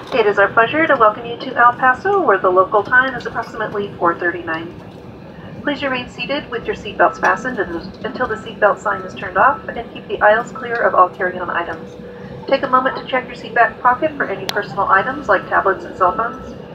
It is our pleasure to welcome you to El Paso, where the local time is approximately 4:39. Please remain seated with your seatbelts fastened until the seatbelt sign is turned off, and keep the aisles clear of all carry-on items. Take a moment to check your seat back pocket for any personal items like tablets and cell phones.